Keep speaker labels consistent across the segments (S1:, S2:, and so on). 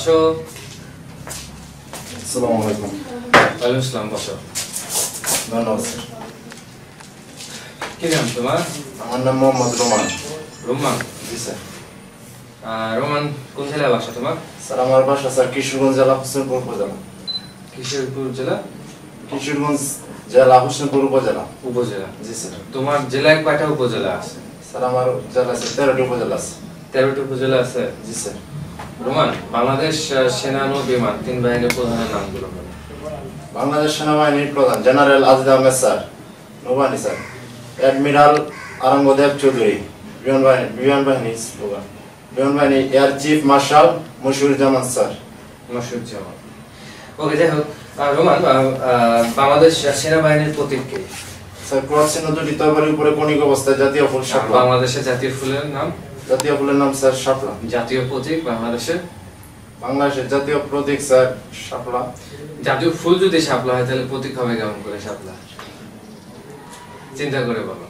S1: আসো।
S2: আসসালামু আলাইকুম।
S1: ওয়ালাইকুম আসসালাম, বসো।
S2: ধন্যবাদ স্যার।
S1: কি নাম তোমার?
S2: আমার নাম মোহাম্মদ রোমান।
S1: রোমান?
S2: জি স্যার।
S1: রোমান কোন জেলায় বাসা তোমার?
S2: স্যার আমার বাসা স্যার কিশোরগঞ্জ জেলা হোসেনপুর উপজেলা।
S1: কিশোরপুর জেলা?
S2: কিশোরগঞ্জ জেলা হোসেনপুর উপজেলা।
S1: উপজেলা?
S2: জি স্যার।
S1: তোমার জেলায় কয়টা উপজেলা আছে?
S2: স্যার আমার জেলা আছে 13টি উপজেলা আছে।
S1: 13টি উপজেলা আছে?
S2: জি স্যার।
S1: রোমান, বাংলাদেশ সেনা নৌ বিমান 3 বাহিনীর প্রধানের নামগুলো বলো।
S2: বাংলাদেশ সেনাবাহিনীর প্রধান জেনারেল আজিজ আহমেদ স্যার, নৌবাহিনী স্যার অ্যাডমিরাল আরঙ্গদেব চৌধুরী, বিমান বাহিনী air chief marshal Masihuzzaman sir.
S1: Masihuzzaman. Okay, যাই হোক, রোমান, বাংলাদেশ সেনাবাহিনীর প্রতীক কি?
S2: স্যার ক্রস চিহ্ন দুটি তরবারির উপরে কণিক অবস্থায় জাতীয় ফুল শাপলা।
S1: বাংলাদেশের জাতীয় ফুলের নাম?
S2: জাতীয় ফুলের নাম স্যার শাপলা।
S1: জাতীয় প্রতীক বাংলাদেশের?
S2: বাংলাদেশের জাতীয় প্রতীক স্যার শাপলা।
S1: জাতীয় ফুল যদি শাপলা হয় তাহলে প্রতীক হবে কেমন করে শাপলা? চিন্তা করে বলো।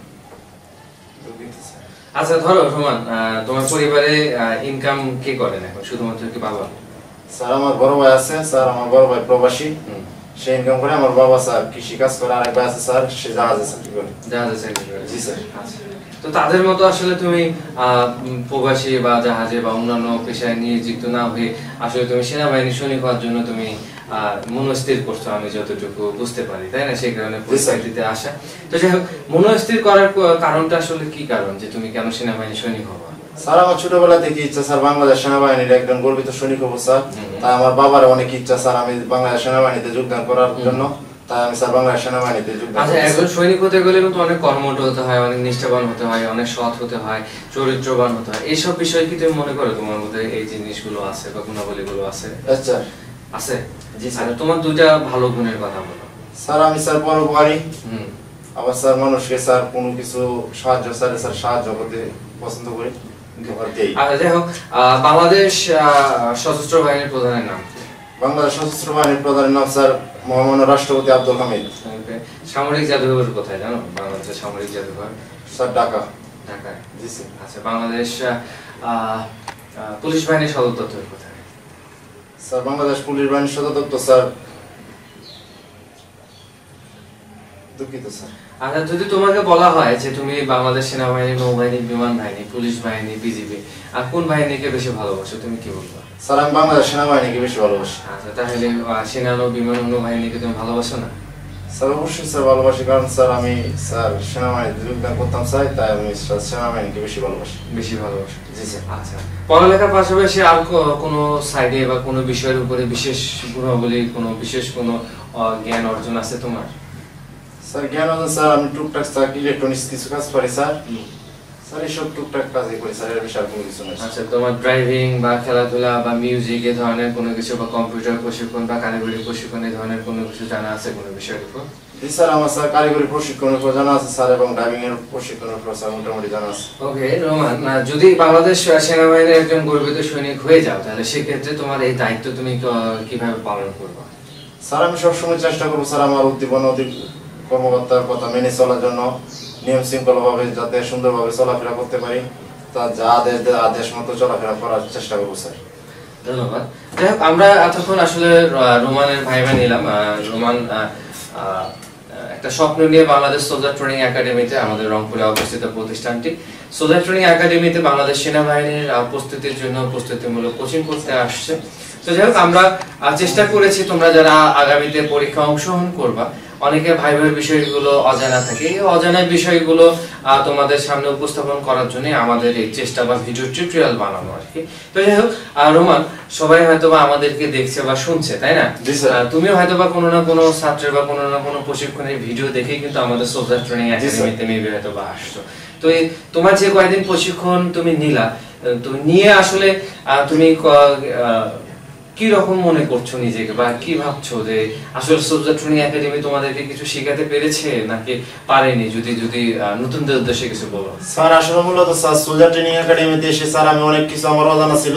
S1: আচ্ছা ধরো রোমান, তোমার পরিবারে ইনকাম কে করেন এখন? শুধুমাত্র কি বাবা?
S2: স্যার আমার বড় ভাই আছে স্যার, আমার বড় ভাই প্রবাসী, সে ইনকাম করে। আমার বাবা স্যার কৃষি কাজ করে, আরেক ভাই আছে স্যার সে জাহাজে চাকরি করে।
S1: জাহাজে চাকরি করে?
S2: জি স্যার।
S1: আচ্ছা, তো তাদের মতো আসলে তুমি প্রবাসী বা জাহাজে বা অন্যান্য পেশায় নিয়োজিত না হয়ে আসলে তুমি সেনাবাহিনী সৈনিক হওয়ার জন্য তুমি মনস্থির করছো, আমি যতটুকু বুঝতে পারি, তাই না? সেই কারণে পরিস্থিতিতে আসা। তো যাই হোক, মনস্থির করার কারণটা আসলে কি কারণ যে তুমি কেন সেনাবাহিনী সৈনিক হবা?
S2: স্যার আমার ছোটবেলা থেকে ইচ্ছা স্যার বাংলাদেশ সেনাবাহিনীর একজন গর্বিত সৈনিক হবো স্যার। তাই আমার বাবার অনেক ইচ্ছা স্যার আমি বাংলাদেশ সেনাবাহিনীতে যোগদান করার জন্য। তাই আমি স্যার বাংলাদেশ সেনাবাহিনীতে যোগদান।
S1: আচ্ছা, একজন সৈনিক হতে গেলে কিন্তু অনেক কর্মঠ হতে হয়, অনেক নিষ্ঠাবান হতে হয়, অনেক সৎ হতে হয়, চরিত্রবান হতে হয়। এইসব বিষয় কি তুমি মনে করো তোমার মধ্যে এই জিনিসগুলো আছে বা গুণাবলীগুলো আছে?
S2: আচ্ছা
S1: আছে?
S2: জি স্যার।
S1: তোমার দুইটা ভালো গুণের কথা বলো।
S2: স্যার আমি স্যার পরোপকারী, আবার স্যার মানুষকে স্যার কোনো কিছু সাহায্য স্যার সাহায্য করতে পছন্দ করি।
S1: আচ্ছা, যাই হোক, বাংলাদেশ সশস্ত্র বাহিনীর প্রধানের নাম?
S2: বাংলাদেশ সশস্ত্র বাহিনীর প্রধানের নাম স্যার মহামান্য রাষ্ট্রপতি আব্দুল হামিদ।
S1: সামরিক জাদুঘর কোথায় জানো? বাংলাদেশের সামরিক জাদুঘর
S2: স্যার ঢাকা।
S1: ঢাকায়?
S2: জি স্যার।
S1: আচ্ছা, বাংলাদেশ পুলিশ বাহিনীর সদর দপ্তর কোথায়?
S2: স্যার বাংলাদেশ পুলিশ বাহিনীর সদর দপ্তর স্যার দুঃখিত স্যার।
S1: আচ্ছা, যদি তোমাকে বলা হয় যে তুমি বাংলাদেশ সেনাবাহিনী, নৌবাহিনী, বিমান বাহিনী, পুলিশ বাহিনী, বিজিবি আর কোন বাহিনীকে বেশি ভালোবাসো, তুমি কি বলবো?
S2: স্যার আমি বাংলাদেশ সেনাবাহিনীকে বেশি ভালোবাসি।
S1: আচ্ছা, তাহলে সেনা, নৌ, বিমান, নৌবাহিনীকে তুমি ভালোবাসো না?
S2: স্যার অবশ্যই স্যার ভালোবাসি, কারণ স্যার আমি স্যার সেনাবাহিনীতে যোগদান করতাম চাই, তাই আমি সেনাবাহিনীকে বেশি ভালোবাসি।
S1: বেশি ভালোবাসো?
S2: জি স্যার।
S1: আচ্ছা, পড়ালেখার পাশাপাশি আর কোনো সাইডে বা কোনো বিষয়ের উপরে বিশেষ গুণাবলী, কোনো বিশেষ কোনো জ্ঞান অর্জন আছে তোমার?
S2: স্যার জ্ঞান অর্জন স্যার আমি টুকটাক স্যার ইলেকট্রনিক্স কিছু কাজ পারি স্যার। স্যার এইসব টুকটাক কাজই করি স্যার, এর বিষয়ে কোনো কিছু নেই।
S1: আচ্ছা, তোমার ড্রাইভিং বা খেলাধুলা বা মিউজিক এ ধরনের কোনো কিছু বা কম্পিউটার প্রশিক্ষণ বা কারিগরি প্রশিক্ষণ এই ধরনের কোনো কিছু জানা আছে কোনো বিষয়ের উপর?
S2: জি স্যার আমার স্যার কারিগরি প্রশিক্ষণের উপর জানা আছে স্যার, এবং ড্রাইভিং এর প্রশিক্ষণের উপর স্যার মোটামুটি জানা আছে।
S1: ওকে রোমান, যদি বাংলাদেশ সেনাবাহিনীর একজন গর্বিত সৈনিক হয়ে যাও তাহলে সেক্ষেত্রে তোমার এই দায়িত্ব তুমি কিভাবে পালন করবে?
S2: স্যার আমি সবসময় চেষ্টা করবো স্যার আমার উদ্দীপনা কর্মকর্তার কথা মেনে চলার জন্য, নিয়ম শৃঙ্খলাভাবে যাতে সুন্দরভাবে চলাফেরা করতে পারি, তা যা আদেশ দেয় আদেশ মতো চলাফেরা করার চেষ্টা করবো স্যার।
S1: ধন্যবাদ। যাই হোক, আমরা এতক্ষণ আসলে রোমানের ভাইবা নিলাম। রোমান একটা স্বপ্ন নিয়ে বাংলাদেশ সোলজার ট্রেনিং একাডেমিতে, আমাদের রংপুরে অবস্থিত প্রতিষ্ঠানটি, সোলজার ট্রেনিং একাডেমিতে বাংলাদেশ সেনাবাহিনীর প্রস্তুতির জন্য প্রস্তুতিমূলক কোচিং করতে আসছে। তো যাই হোক, আমরা চেষ্টা করেছি তোমরা যারা আগামীতে পরীক্ষা অংশগ্রহণ করবা, অনেকে ভাইবার বিষয়গুলো অজানা থাকে, এই অজানা বিষয়গুলো তোমাদের সামনে উপস্থাপন করার জন্য আমাদের এই চেষ্টা বা ভিডিও টিউটোরিয়াল বানানো আর কি। তো যাই হোক, রোমান, সবাই হয়তোবা আমাদেরকে দেখছে বা শুনছে, তাই না? তুমি হয়তোবা কোনো না কোনো ছাত্রের বা কোনো না কোনো প্রশিক্ষণের ভিডিও দেখেই কিন্তু আমাদের সোলজার ট্রেনিং একাডেমিতে মেবি হয়তোবা আসছো। তো তোমার যে কয়েকদিন প্রশিক্ষণ তুমি নিলা, তুমি নিয়ে আসলে তুমি কি রকম মনে করছো নিজেকে, বা কি ভাবছো যে আসলে সোলজার ট্রেনিং একাডেমি তোমাদেরকে কিছু শেখাতে পেরেছে নাকি পারেনি? যদি নতুনদের উদ্দেশ্যে কিছু বলো।
S2: স্যার আসলে মূলত স্যার সোলজার ট্রেনিং একাডেমিতে এসে স্যার আমি অনেক কিছু আমার অজানা ছিল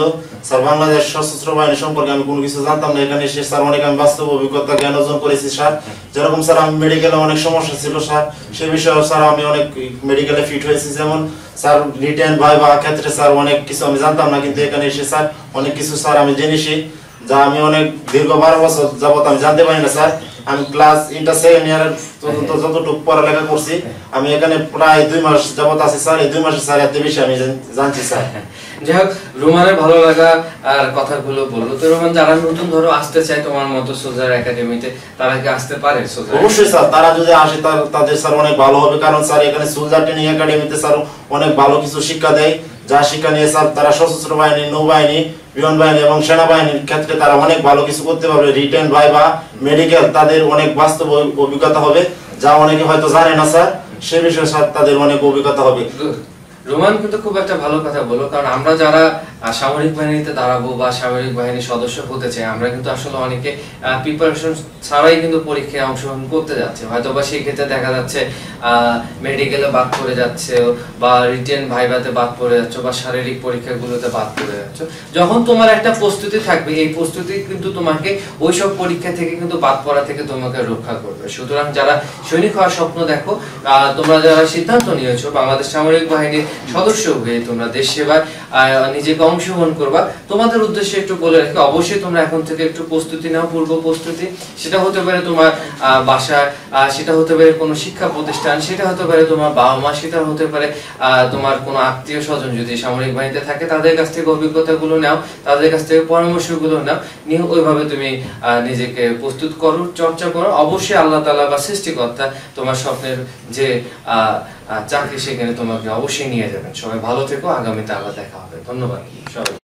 S2: স্যার বাংলাদেশ সশস্ত্র বাহিনী সম্পর্কে আমি কোনো কিছু জানতাম না, এখানে এসে স্যার অনেক আমি বাস্তব অভিজ্ঞতা জ্ঞান অর্জন করেছি স্যার। যেরকম স্যার আমি মেডিকেলে অনেক সমস্যা ছিল স্যার, সে বিষয়ে স্যার আমি অনেক মেডিকেলে ফিট হয়েছি। যেমন স্যার রিটেন ভাইবা ক্ষেত্রে স্যার অনেক কিছু আমি জানতাম না, কিন্তু এখানে এসে স্যার অনেক কিছু স্যার আমি জেনেছি, যা আমি অনেক দীর্ঘ 12 বছর যাবত আমি জানতে পারি না স্যার। আমি ক্লাস ইন্টার সেকেন্ড ইয়ারের পর্যন্ত যতটুকু পড়ালেখা করছি, আমি এখানে প্রায় 2 মাস যাবত আছি স্যার। এই 2 মাসে স্যার এত বেশি আমি জানছি স্যার।
S1: যাই হোক, রোমানের ভালো লাগা আর কথাগুলো বললো। তো রোমান, যারা নতুন ধরো আসতে চায় তোমার মতো সোলজার একাডেমিতে, তারা কি আসতে পারে?
S2: অবশ্যই স্যার, তারা যদি আসে তাদের স্যার অনেক ভালো হবে, কারণ স্যার এখানে সোলজার ট্রেনিং একাডেমিতে স্যার অনেক ভালো কিছু শিক্ষা দেয়, যা শিক্ষা নিয়ে স্যার তারা সশস্ত্র বাহিনী, নৌবাহিনী, বিমান বাহিনী এবং সেনাবাহিনীর ক্ষেত্রে তারা অনেক ভালো কিছু করতে পারবে। রিটেন ভাইবা, মেডিকেল, তাদের অনেক বাস্তব অভিজ্ঞতা হবে, যা অনেকে হয়তো জানে না স্যার, সে বিষয়ে স্যার তাদের অনেক অভিজ্ঞতা হবে।
S1: রোমান কিন্তু খুব একটা ভালো কথা বলো, কারণ আমরা যারা সামরিক বাহিনীতে দাঁড়াবো বা সামরিক বাহিনীর সদস্য হতে চাই, আমরা কিন্তু আসলে অনেকে প্রিপারেশন ছাড়াই কিন্তু পরীক্ষায় অংশগ্রহণ করতে যাচ্ছে। হয়তো বা সেই ক্ষেত্রে দেখা যাচ্ছে মেডিকেলে বাদ পড়ে যাচ্ছে, বা রিটেন ভাইভাতে বাদ পড়ে যাচ্ছে, বা শারীরিক পরীক্ষাগুলোতে বাদ পড়ে যাচ্ছে। যখন তোমার একটা প্রস্তুতি থাকবে, এই প্রস্তুতি কিন্তু তোমাকে ওইসব পরীক্ষা থেকে কিন্তু বাদ পড়া থেকে তোমাকে রক্ষা করবে। সুতরাং যারা সৈনিক হওয়ার স্বপ্ন দেখো, তোমরা যারা সিদ্ধান্ত নিয়েছো বাংলাদেশ সামরিক বাহিনীর সদস্য হয়ে তোমরা দেশ সেবায় নিজেকে অংশগ্রহণ করবা, তোমাদের উদ্দেশ্যে একটু বলে রাখি, অবশ্যই তোমরা এখন থেকে একটু প্রস্তুতি নাও, পূর্ব প্রস্তুতি। সেটা হতে পারে তোমার বাসায়, সেটা হতে পারে কোনো শিক্ষা প্রতিষ্ঠান, সেটা হতে পারে তোমার বাবা মা, সেটা হতে পারে তোমার কোনো আত্মীয় স্বজন যদি সামরিক বাহিনীতে থাকে, তাদের কাছ থেকে অভিজ্ঞতাগুলো নাও, তাদের কাছ থেকে পরামর্শগুলো নাও, নিয়ে ওইভাবে তুমি নিজেকে প্রস্তুত করো, চর্চা করো। অবশ্যই আল্লাহ তাআলা বা সৃষ্টিকর্তা তোমার স্বপ্নের যে চাকরি, সেখানে তোমাকে অবশ্যই নিয়ে যাবেন। সবাই ভালো থেকো, আগামীতে আবার দেখা হবে। ধন্যবাদ সবাই।